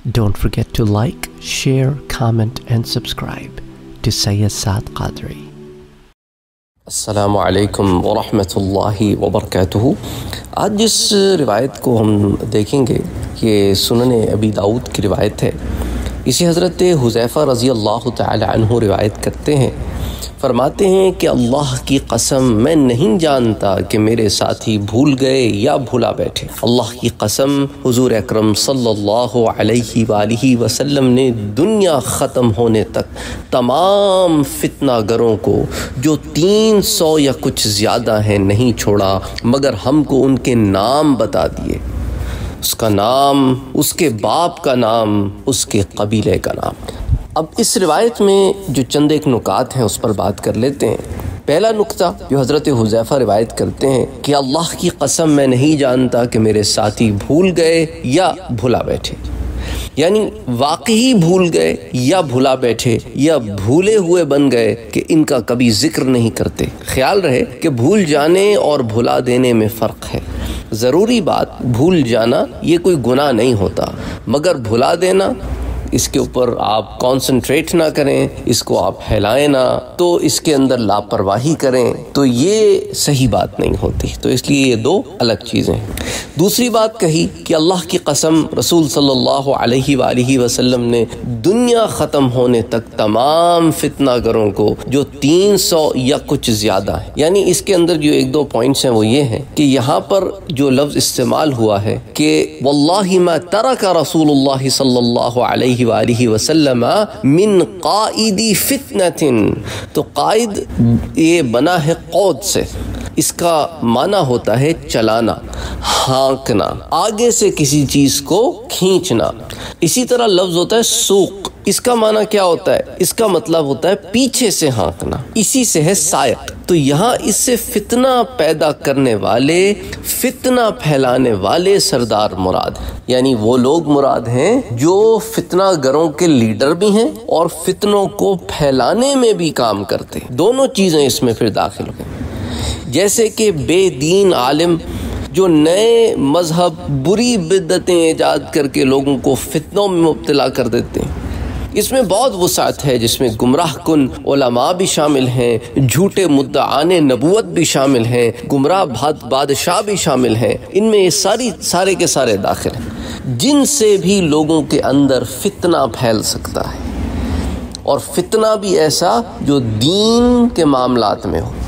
Don't forget to like, share, comment and subscribe to Sayyid Saad Qadri. السلام علیکم ورحمۃ اللہ وبرکاتہ۔ آج جس روایت کو ہم دیکھیں گے یہ سنن ابی داؤد کی روایت ہے۔ اسے حضرت حذیفہ رضی اللہ تعالی عنہ روایت کرتے ہیں، فرماتے ہیں کہ اللہ کی قسم میں نہیں جانتا کہ میرے ساتھی بھول گئے یا بھلا بیٹھے۔ اللہ کی قسم حضور اکرم صلی اللہ علیہ وآلہ وسلم نے دنیا ختم ہونے تک تمام فتنہ گروں کو جو 300 یا کچھ زیادہ ہیں نہیں چھوڑا، مگر ہم کو ان کے نام بتا دیے، اس کا نام، اس کے باپ کا نام، اس کے قبیلے کا نام۔ اب اس روایت میں جو چند ایک نکات ہیں اس پر بات کر لیتے ہیں۔ پہلا نکتہ جو حضرت حذیفہ روایت کرتے ہیں کہ اللہ کی قسم میں نہیں جانتا کہ میرے ساتھی بھول گئے یا بھلا بیٹھے، یعنی واقعی بھول گئے یا بھلا بیٹھے یا بھولے ہوئے بن گئے کہ ان کا کبھی ذکر نہیں کرتے۔ خیال رہے کہ بھول جانے اور بھلا دینے میں فرق ہے۔ ضروری بات بھول جانا یہ کوئی گناہ نہیں ہوتا، مگر بھلا دینا اس کے اوپر آپ کانسنٹریٹ نہ کریں، اس کو آپ پھیلائیں نہ، تو اس کے اندر لاپرواہی کریں تو یہ صحیح بات نہیں ہوتی۔ تو اس لیے یہ دو الگ چیزیں ہیں۔ دوسری بات کہی کہ اللہ کی قسم رسول صلی اللہ علیہ وآلہ وسلم نے دنیا ختم ہونے تک تمام فتنہ گروں کو جو 300 یا کچھ زیادہ ہیں، یعنی اس کے اندر جو ایک دو پوائنٹس ہیں وہ یہ ہیں کہ یہاں پر جو لفظ استعمال ہوا ہے کہ واللہ ما ترک رسول اللہ صلی اللہ علیہ وآلہ وسلم من قائدی فتنۃ، تو قائد یہ بنا ہے قود سے، اس کا معنی ہوتا ہے چلانا، ہانکنا، آگے سے کسی چیز کو کھینچنا۔ اسی طرح لفظ ہوتا ہے سوق، اس کا معنی کیا ہوتا ہے؟ اس کا مطلب ہوتا ہے پیچھے سے ہانکنا، اسی سے ہے سائق۔ تو یہاں اس سے فتنہ پیدا کرنے والے، فتنہ پھیلانے والے سردار مراد ہیں، یعنی وہ لوگ مراد ہیں جو فتنہ گروں کے لیڈر بھی ہیں اور فتنوں کو پھیلانے میں بھی کام کرتے ہیں۔ دونوں چیزیں اس میں پھر داخل ہیں، جیسے کہ بے دین عالم جو نئے مذہب، بری بدعتیں ایجاد کر کے لوگوں کو فتنوں میں مبتلا کر دیتے ہیں۔ اس میں بہت وسعت ہے، جس میں گمراہ کن علماء بھی شامل ہیں، جھوٹے مدعان نبوت بھی شامل ہیں، گمراہ بادشاہ بھی شامل ہیں، ان میں یہ سارے کے سارے داخل ہیں، جن سے بھی لوگوں کے اندر فتنہ پھیل سکتا ہے، اور فتنہ بھی ایسا جو دین کے معاملات میں ہو۔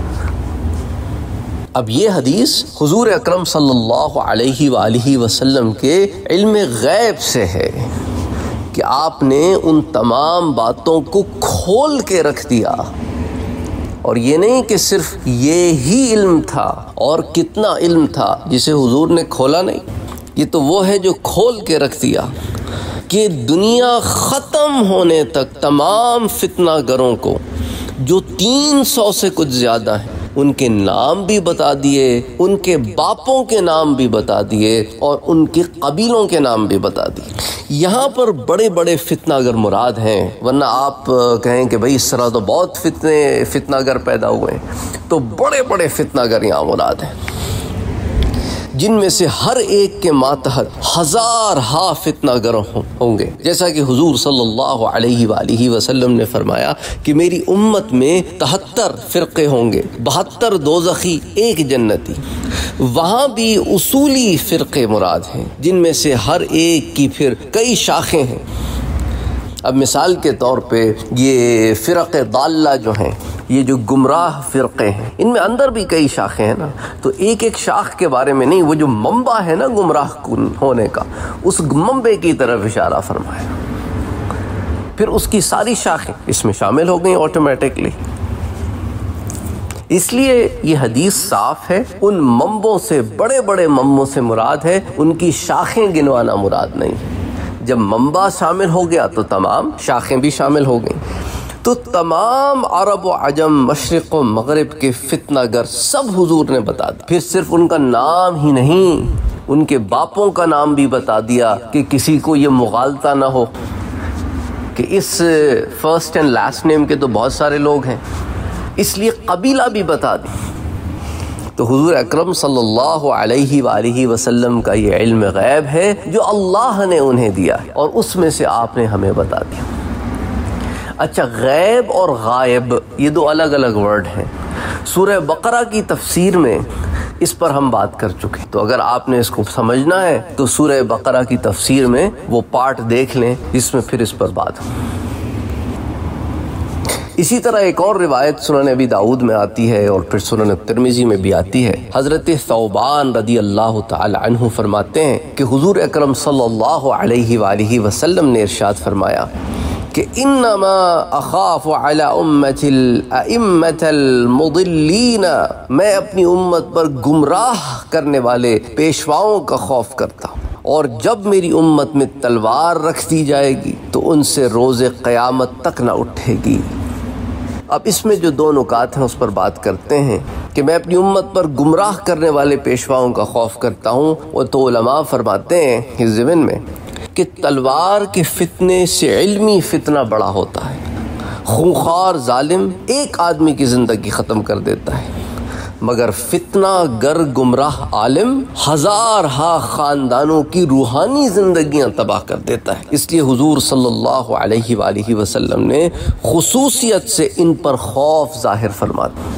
اب یہ حدیث حضور اکرم صلی اللہ علیہ وآلہ وسلم کے علم غیب سے ہے کہ آپ نے ان تمام باتوں کو کھول کے رکھ دیا، اور یہ نہیں کہ صرف یہ ہی علم تھا، اور کتنا علم تھا جسے حضور نے کھولا نہیں، یہ تو وہ ہے جو کھول کے رکھ دیا کہ دنیا ختم ہونے تک تمام فتنہ گروں کو جو 300 سے کچھ زیادہ ہیں ان کے نام بھی بتا دیے، ان کے باپوں کے نام بھی بتا دیے، اور ان کے قبیلوں کے نام بھی بتا دیے۔ یہاں پر بڑے بڑے فتنہ گر مراد ہیں، ورنہ آپ کہیں کہ بھئی اس طرح تو بہت فتنہ گر پیدا ہوئے ہیں، تو بڑے بڑے فتنہ گر یہاں مراد ہیں، جن میں سے ہر ایک کے ماتحت ہزارہا فتنہ گر ہوں گے، جیسا کہ حضور صلی اللہ علیہ وآلہ وسلم نے فرمایا کہ میری امت میں 73 فرقے ہوں گے، 72 دوزخی، 1 جنتی۔ وہاں بھی اصولی فرقے مراد ہیں، جن میں سے ہر ایک کی پھر کئی شاخیں ہیں۔ اب مثال کے طور پہ یہ فرق ضالہ جو ہیں، یہ جو گمراہ فرقے ہیں، ان میں اندر بھی کئی شاخیں ہیں نا، تو ایک ایک شاخ کے بارے میں نہیں، وہ جو منبع ہے نا گمراہ ہونے کا، اس منبع کی طرف اشارہ فرمایا، پھر اس کی ساری شاخیں اس میں شامل ہو گئیں آٹومیٹکلی۔ اس لیے یہ حدیث صاف ہے، ان منبعوں سے، بڑے بڑے منبعوں سے مراد ہے، ان کی شاخیں گنوانا مراد نہیں ہے۔ جب منبع شامل ہو گیا تو تمام شاخیں بھی شامل ہو گئیں۔ تو تمام عرب و عجم، مشرق و مغرب کے فتنہ گر سب حضور نے بتا دیا، پھر صرف ان کا نام ہی نہیں، ان کے باپوں کا نام بھی بتا دیا کہ کسی کو یہ مغالطہ نہ ہو کہ اس فرسٹ اینڈ لاسٹ نیم کے تو بہت سارے لوگ ہیں، اس لیے قبیلہ بھی بتا دی۔ تو حضور اکرم صلی اللہ علیہ وآلہ وسلم کا یہ علم غیب ہے جو اللہ نے انہیں دیا ہے، اور اس میں سے آپ نے ہمیں بتا دیا۔ اچھا، غیب اور غائب یہ دو الگ الگ ورڈ ہیں۔ سورہ بقرہ کی تفسیر میں اس پر ہم بات کر چکے، تو اگر آپ نے اس کو سمجھنا ہے تو سورہ بقرہ کی تفسیر میں وہ پارٹ دیکھ لیں جس میں پھر اس پر بات ہو۔ اسی طرح ایک اور روایت سنن ابی داؤد میں آتی ہے اور پھر سنن ترمذی میں بھی آتی ہے۔ حضرت ثوبان رضی اللہ تعالی عنہ فرماتے ہیں کہ حضور اکرم صلی اللہ علیہ وآلہ وسلم نے ارشاد فرمایا کہ انما اخاف علی امت الائمۃ المضلین، میں اپنی امت پر گمراہ کرنے والے پیشواؤں کا خوف کرتا ہوں، اور جب میری امت میں تلوار رکھ دی جائے گی تو ان سے روز قیامت تک نہ اٹھے گی۔ اب اس میں جو دو نکات ہیں اس پر بات کرتے ہیں کہ میں اپنی امت پر گمراہ کرنے والے پیشواؤں کا خوف کرتا ہوں۔ وہ تو علماء فرماتے ہیں اس ضمن میں کہ تلوار کے فتنے سے علمی فتنہ بڑا ہوتا ہے۔ خونخوار ظالم ایک آدمی کی زندگی ختم کر دیتا ہے، مگر فتنہ گر گمراہ عالم ہزارہا خاندانوں کی روحانی زندگیاں تباہ کر دیتا ہے۔ اس لیے حضور صلی اللہ علیہ وآلہ وسلم نے خصوصیت سے ان پر خوف ظاہر فرما دیا۔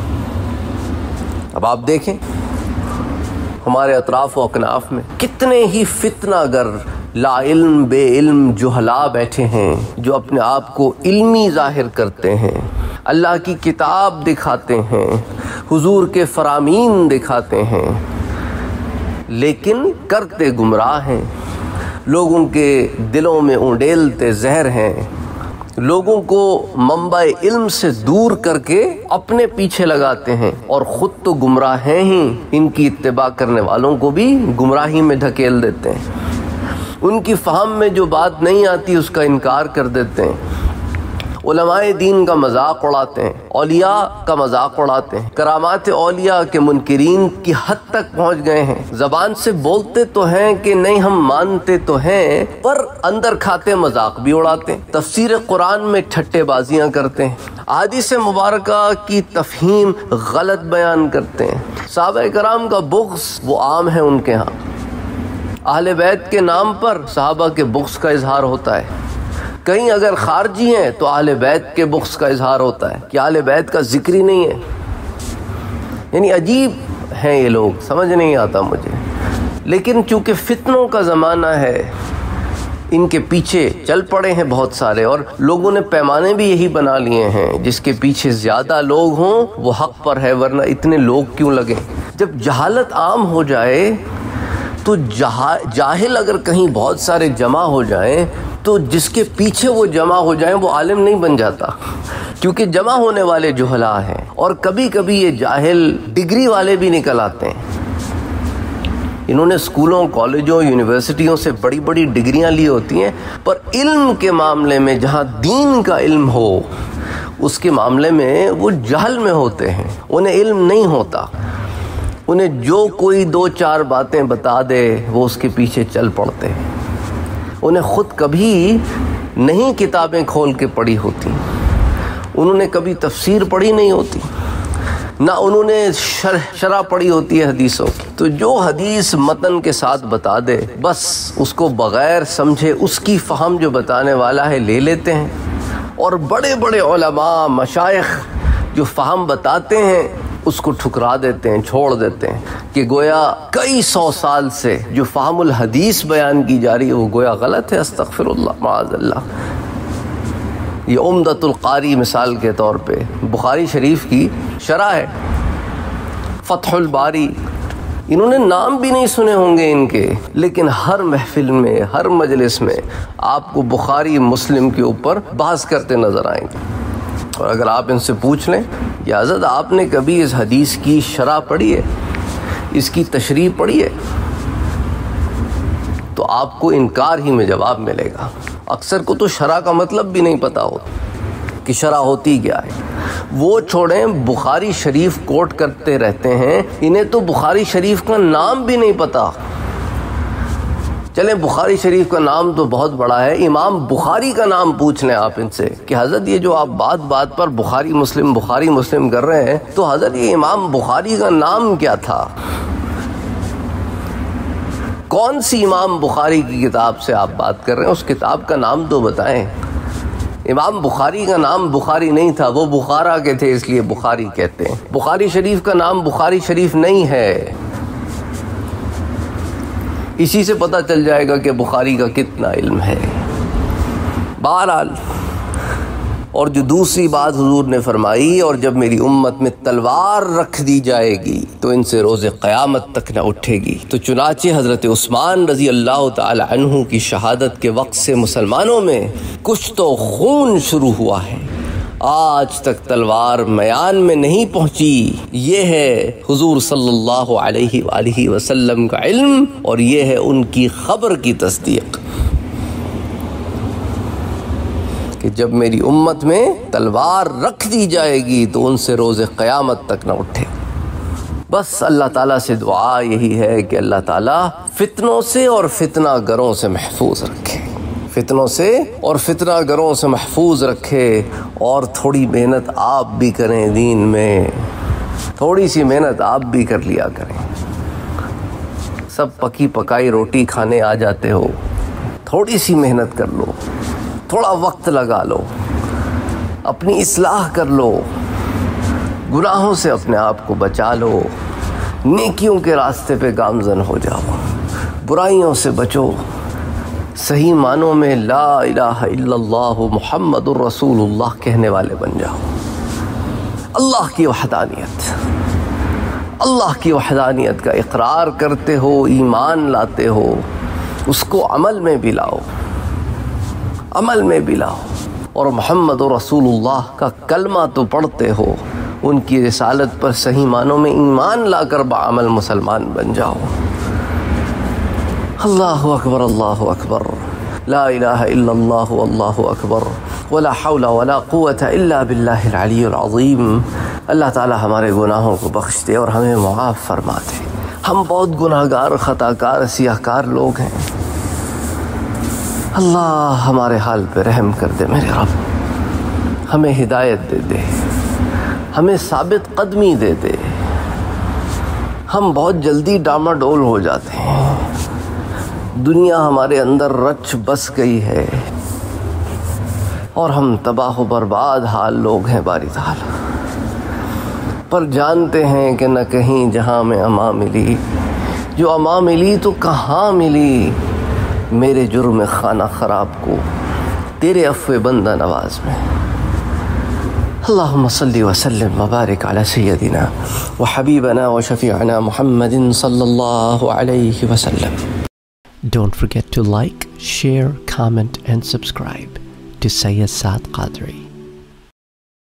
اب آپ دیکھیں ہمارے اطراف و اکناف میں کتنے ہی فتنہ گر لا علم بے علم جہلا بیٹھے ہیں جو اپنے آپ کو علمی ظاہر کرتے ہیں، اللہ کی کتاب دکھاتے ہیں، حضور کے فرامین دکھاتے ہیں، لیکن کرتے گمراہ ہیں۔ لوگ ان کے دلوں میں اونڈیلتے زہر ہیں، لوگوں کو منبع علم سے دور کر کے اپنے پیچھے لگاتے ہیں، اور خود تو گمراہ ہیں ہی، ان کی اتباع کرنے والوں کو بھی گمراہی میں دھکیل دیتے ہیں۔ ان کی فہم میں جو بات نہیں آتی اس کا انکار کر دیتے ہیں، علماء دین کا مذاق اڑاتے ہیں، اولیاء کا مذاق اڑاتے ہیں، کرامات اولیاء کے منکرین کی حد تک پہنچ گئے ہیں۔ زبان سے بولتے تو ہیں کہ نہیں ہم مانتے تو ہیں، پر اندر کھاتے مذاق بھی اڑاتے ہیں، تفسیر قرآن میں ٹھٹے بازیاں کرتے ہیں، احادیث مبارکہ کی تفہیم غلط بیان کرتے ہیں۔ صحابہ کرام کا بغض وہ عام ہے ان کے ہاں، اہل بیت کے نام پر صحابہ کے بغض کا اظہار ہوتا ہے، کہیں اگر خارجی ہیں تو اہل بیت کے بغض کا اظہار ہوتا ہے کہ اہل بیت کا ذکر ہی نہیں ہے۔ یعنی عجیب ہیں یہ لوگ، سمجھ نہیں آتا مجھے، لیکن چونکہ فتنوں کا زمانہ ہے ان کے پیچھے چل پڑے ہیں بہت سارے، اور لوگوں نے پیمانے بھی یہی بنا لیے ہیں، جس کے پیچھے زیادہ لوگ ہوں وہ حق پر ہے، ورنہ اتنے لوگ کیوں لگیں۔ جب جہالت عام ہو جائے تو جاہل اگر کہیں بہت سارے جمع ہو جائیں تو جس کے پیچھے وہ جمع ہو جائیں وہ عالم نہیں بن جاتا، کیونکہ جمع ہونے والے جہلا ہیں، اور کبھی کبھی یہ جاہل ڈگری والے بھی نکل آتے ہیں۔ انہوں نے اسکولوں، کالجوں، یونیورسٹیوں سے بڑی بڑی ڈگریاں لی ہوتی ہیں، پر علم کے معاملے میں جہاں دین کا علم ہو اس کے معاملے میں وہ جہل میں ہوتے ہیں، انہیں علم نہیں ہوتا۔ انہیں جو کوئی دو چار باتیں بتا دے وہ اس کے پیچھے چل پڑتے ہیں، انہیں خود کبھی نہیں کتابیں کھول کے پڑھی ہوتی، انہوں نے کبھی تفسیر پڑھی نہیں ہوتی، نہ انہوں نے شرح پڑھی ہوتی ہے حدیثوں کی، تو جو حدیث متن کے ساتھ بتا دے بس اس کو بغیر سمجھے اس کی فہم جو بتانے والا ہے لے لیتے ہیں، اور بڑے بڑے علماء مشائخ جو فہم بتاتے ہیں اس کو ٹھکرا دیتے ہیں، چھوڑ دیتے ہیں، کہ گویا کئی سو سال سے جو فہم الحدیث بیان کی جا رہی ہے وہ گویا غلط ہے، استغفر اللہ معاذ اللہ۔ یہ عمدۃ القاری مثال کے طور پہ بخاری شریف کی شرح ہے، فتح الباری، انہوں نے نام بھی نہیں سنے ہوں گے ان کے، لیکن ہر محفل میں، ہر مجلس میں آپ کو بخاری مسلم کے اوپر بحث کرتے نظر آئیں گے۔ اور اگر آپ ان سے پوچھ لیں یا حضرت آپ نے کبھی اس حدیث کی شرح پڑھی ہے، اس کی تشریح پڑھی ہے، تو آپ کو انکار ہی میں جواب ملے گا۔ اکثر کو تو شرح کا مطلب بھی نہیں پتا ہوتا کہ شرح ہوتی کیا ہے، وہ چھوڑیں بخاری شریف کوٹ کرتے رہتے ہیں، انہیں تو بخاری شریف کا نام بھی نہیں پتا، چلیں بخاری شریف کا نام تو بہت بڑا ہے، امام بخاری کا نام پوچھ لیں آپ ان سے کہ حضرت یہ جو آپ بات بات پر بخاری مسلم کر رہے ہیں، تو حضرت یہ امام بخاری کا نام کیا تھا؟ کون سی امام بخاری کی کتاب سے آپ بات کر رہے ہیں؟ اس کتاب کا نام تو بتائیں۔ امام بخاری کا نام بخاری نہیں تھا، وہ بخارا کے تھے اس لیے بخاری کہتے ہیں۔ بخاری شریف کا نام بخاری شریف نہیں ہے۔ اسی سے پتہ چل جائے گا کہ بخاری کا کتنا علم ہے۔ بہرحال، اور جو دوسری بات حضور نے فرمائی، اور جب میری امت میں تلوار رکھ دی جائے گی تو ان سے روز قیامت تک نہ اٹھے گی۔ تو چنانچہ حضرت عثمان رضی اللہ تعالی عنہ کی شہادت کے وقت سے مسلمانوں میں کچھ تو خون شروع ہوا ہے، آج تک تلوار میان میں نہیں پہنچی۔ یہ ہے حضور صلی اللہ علیہ وآلہ وسلم کا علم، اور یہ ہے ان کی خبر کی تصدیق کہ جب میری امت میں تلوار رکھ دی جائے گی تو ان سے روز قیامت تک نہ اٹھے۔ بس اللہ تعالیٰ سے دعا یہی ہے کہ اللہ تعالیٰ فتنوں سے اور فتنہ گروں سے محفوظ رکھے، فتنوں سے اور فتنہ گروں سے محفوظ رکھے، اور تھوڑی محنت آپ بھی کریں دین میں، تھوڑی سی محنت آپ بھی کر لیا کریں۔ سب پکی پکائی روٹی کھانے آ جاتے ہو، تھوڑی سی محنت کر لو، تھوڑا وقت لگا لو، اپنی اصلاح کر لو، گناہوں سے اپنے آپ کو بچا لو، نیکیوں کے راستے پہ گامزن ہو جاؤ، برائیوں سے بچو، صحیح معنوں میں لا الہ الا اللہ محمد الرسول اللہ کہنے والے بن جاؤ۔ اللہ کی وحدانیت کا اقرار کرتے ہو، ایمان لاتے ہو، اس کو عمل میں بھی لاؤ، اور محمد رسول اللہ کا کلمہ تو پڑھتے ہو، ان کی رسالت پر صحیح معنوں میں ایمان لا کر بعمل مسلمان بن جاؤ۔ اللہ اکبر، لا الہ الا اللہ واللہ اکبر، ولا حول ولا قوت الا باللہ العلی العظیم۔ اللہ تعالی ہمارے گناہوں کو بخش دے اور ہمیں معاف فرما دے۔ ہم بہت گناہگار، خطا کار، سیاہ کار لوگ ہیں۔ اللہ ہمارے حال پہ رحم کر دے میرے رب، ہمیں ہدایت دے دے، ہمیں ثابت قدمی دے دے۔ ہم بہت جلدی ڈاماڈول ہو جاتے ہیں، دنیا ہمارے اندر رچ بس گئی ہے، اور ہم تباہ و برباد حال لوگ ہیں باری تعالی، پر جانتے ہیں کہ نہ کہیں جہاں میں امان ملی، جو امان ملی تو کہاں ملی میرے جرم خانہ خراب کو تیرے عفو بندہ نواز میں۔ اللہم صلی وسلم وبارک علی سیدنا وحبیبنا وشفیعنا محمد صلی اللہ علیہ وسلم۔ Don't forget to like, share, comment and subscribe to Sayyid Saad Qadri.